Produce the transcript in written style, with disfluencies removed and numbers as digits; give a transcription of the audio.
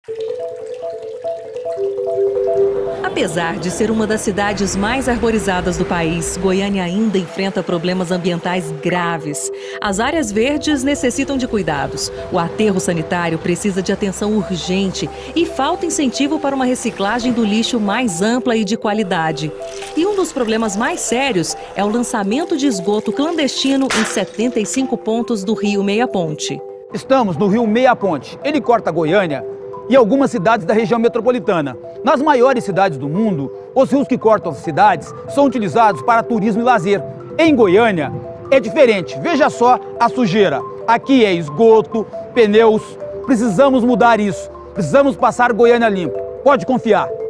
Apesar de ser uma das cidades mais arborizadas do país, Goiânia ainda enfrenta problemas ambientais graves. As áreas verdes necessitam de cuidados, o aterro sanitário precisa de atenção urgente e falta incentivo para uma reciclagem do lixo mais ampla e de qualidade. E um dos problemas mais sérios é o lançamento de esgoto clandestino em 75 pontos do Rio Meia Ponte. Estamos no Rio Meia Ponte. Ele corta Goiânia e algumas cidades da região metropolitana. Nas maiores cidades do mundo, os rios que cortam as cidades são utilizados para turismo e lazer. Em Goiânia é diferente. Veja só a sujeira. Aqui é esgoto, pneus. Precisamos mudar isso. Precisamos passar Goiânia limpo. Pode confiar.